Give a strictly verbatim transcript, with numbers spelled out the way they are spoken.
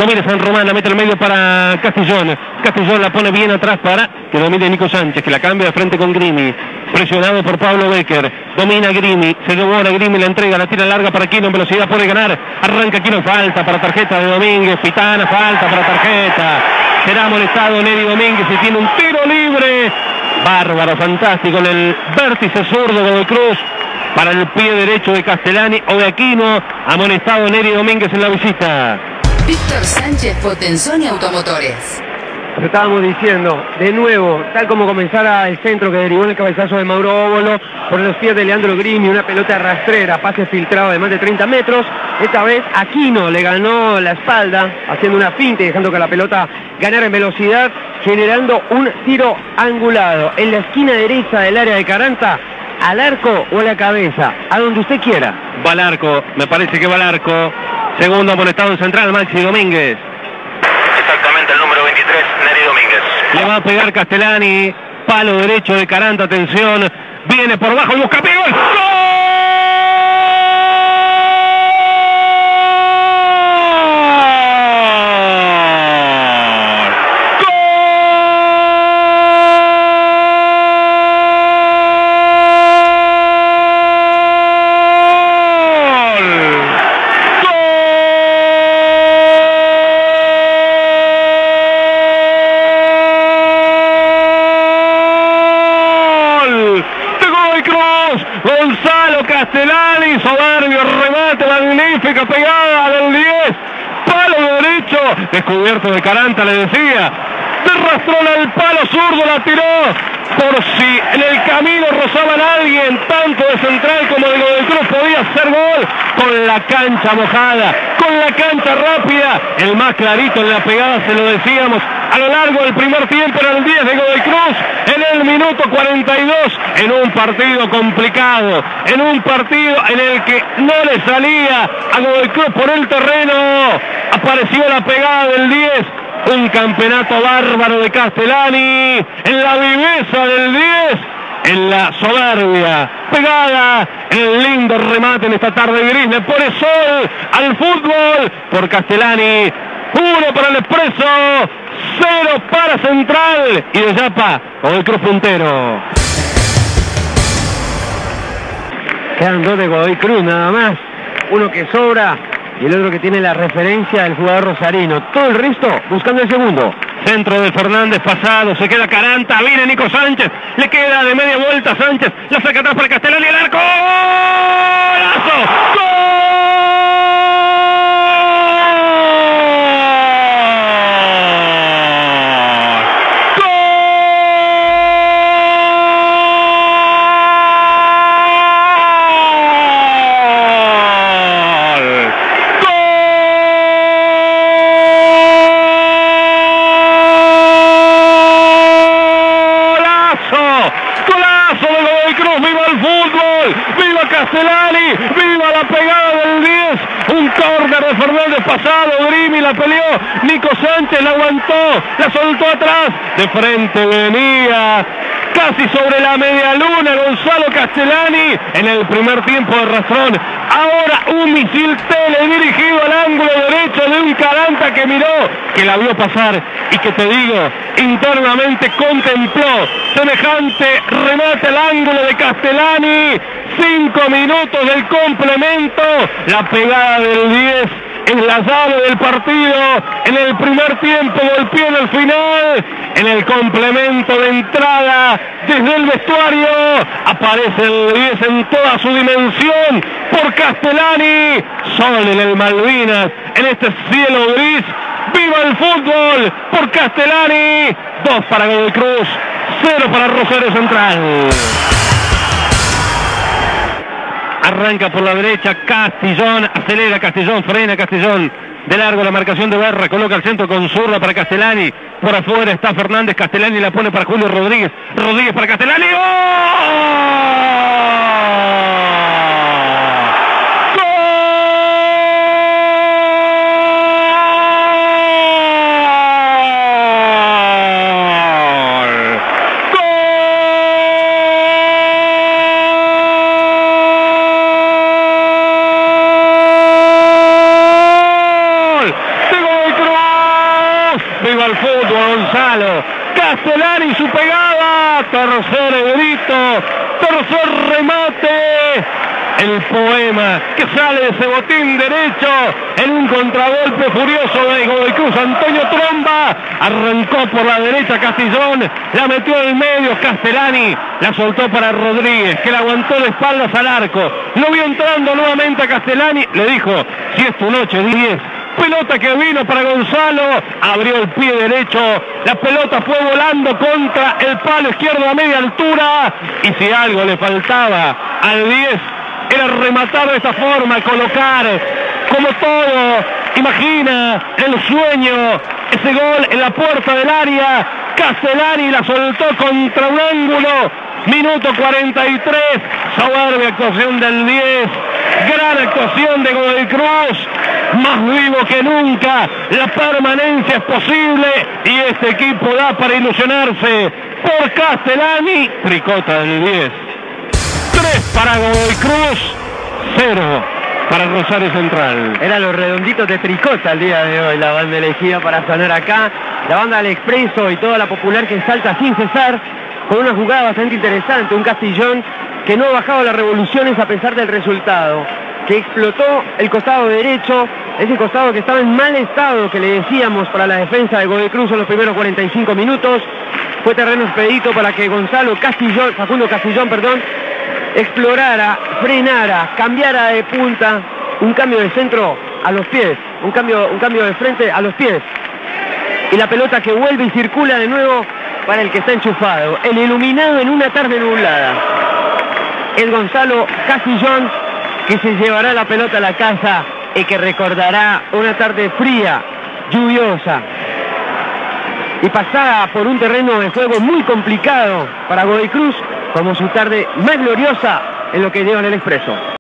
Domina San Román, la mete al medio para Castellón. Castellón la pone bien atrás para que domine Nico Sánchez, que la cambia de frente con Grimi. Presionado por Pablo Becker. Domina Grimi, se devora Grimi, la entrega, la tira larga para Quino, en velocidad puede ganar. Arranca Quino, falta para tarjeta de Domínguez. Pitana, falta para tarjeta. Será molestado Neri Domínguez y tiene un tiro libre. Bárbaro, fantástico en el vértice zurdo de Godoy Cruz. Para el pie derecho de Castellani o de Aquino. Amonestado Neri Domínguez en la visita. Víctor Sánchez, Potenzoni Automotores. Lo estábamos diciendo, de nuevo, tal como comenzara el centro que derivó en el cabezazo de Mauro Óbolo, por los pies de Leandro Grimi, una pelota rastrera, pase filtrado de más de treinta metros. Esta vez Aquino le ganó la espalda, haciendo una finta y dejando que la pelota ganara en velocidad, generando un tiro angulado en la esquina derecha del área de Caranta, al arco o a la cabeza, a donde usted quiera. Va al arco, me parece que va al arco. Segundo amonestado en central, Maxi Domínguez. Exactamente, el número veintitrés, Neri Domínguez. Le va a pegar Castellani, palo derecho de Caranta, atención. Viene por bajo y busca pie, ¡gol! Gonzalo Castellani, soberbio remate, magnífica pegada del diez, palo derecho, descubierto de Caranta, le decía, de rastrón al palo zurdo, la tiró, por si en el camino rozaban a alguien, tanto de central como de Godoy Cruz, podía hacer gol, con la cancha mojada, con la cancha rápida, el más clarito en la pegada, se lo decíamos, a lo largo del primer tiempo era el diez de Godoy Cruz, en el minuto cuarenta y dos, en un partido complicado, en un partido en el que no le salía a Godoy Cruz por el terreno, apareció la pegada del diez, un campeonato bárbaro de Castellani, en la viveza del diez, en la soberbia, pegada, en el lindo remate en esta tarde gris, le pone sol al fútbol por Castellani. Uno para el Expreso, cero para Central y de Yapa, Godoy Cruz puntero. Quedan dos de Godoy Cruz nada más, uno que sobra y el otro que tiene la referencia del jugador rosarino. Todo el resto buscando el segundo. Centro de Fernández pasado, se queda Caranta, viene Nico Sánchez, le queda de media vuelta Sánchez, la saca atrás para Castellani, el arco, ¡golazo! ¡Gol! Castellani, viva la pegada del diez, un córner de Fernández pasado, Grimi la peleó, Nico Sánchez la aguantó, la soltó atrás, de frente venía, casi sobre la media luna, Gonzalo Castellani, en el primer tiempo de rastrón, ahora un misil teledirigido al ángulo derecho de un Caranta que miró, que la vio pasar y que te digo, internamente contempló semejante remate al ángulo de Castellani. Cinco minutos del complemento, la pegada del diez es la llave del partido, en el primer tiempo golpeó en el final, en el complemento de entrada desde el vestuario, aparece el diez en toda su dimensión por Castellani, sol en el Malvinas, en este cielo gris, viva el fútbol por Castellani, dos para Godoy Cruz, cero para Rosario Central. Arranca por la derecha Castellón, acelera Castellón, frena Castellón, de largo la marcación de Berra, coloca el centro con zurda para Castellani, por afuera está Fernández, Castellani la pone para Julio Rodríguez, Rodríguez para Castellani, ¡gol! Viva el fútbol, Gonzalo. Castellani, su pegada. Tercer grito. Tercer remate. El poema que sale de ese botín derecho en un contragolpe furioso de Godoy Cruz. Antonio Tromba arrancó por la derecha Castillón, la metió en el medio Castellani, la soltó para Rodríguez, que la aguantó de espaldas al arco. Lo vio entrando nuevamente a Castellani, le dijo, si es tu noche, diez. Pelota que vino para Gonzalo, abrió el pie derecho, la pelota fue volando contra el palo izquierdo a media altura, y si algo le faltaba al diez, era rematar de esta forma, colocar como todo, imagina el sueño, ese gol en la puerta del área. Castellani la soltó contra un ángulo, minuto cuarenta y tres, soberbia actuación del diez, gran actuación de Godoy Cruz, más vivo que nunca, la permanencia es posible y este equipo da para ilusionarse por Castellani. Tricota del diez. tres para Godoy Cruz, cero para Rosario Central. Eran los redonditos de Tricota el día de hoy, la banda elegida para sonar acá, la banda del Expreso y toda la popular que salta sin cesar, con una jugada bastante interesante, un Castillón que no ha bajado las revoluciones a pesar del resultado, que explotó el costado derecho, ese costado que estaba en mal estado, que le decíamos, para la defensa de Godoy Cruz en los primeros cuarenta y cinco minutos. Fue terreno expedito para que Gonzalo Castillón, Facundo Castillón, perdón, explorara, frenara, cambiara de punta, un cambio de centro a los pies, un cambio, un cambio de frente a los pies. Y la pelota que vuelve y circula de nuevo para el que está enchufado, el iluminado en una tarde nublada. El Gonzalo Castillón, que se llevará la pelota a la casa y que recordará una tarde fría, lluviosa, y pasada por un terreno de juego muy complicado para Godoy Cruz, como su tarde más gloriosa en lo que lleva en el Expreso.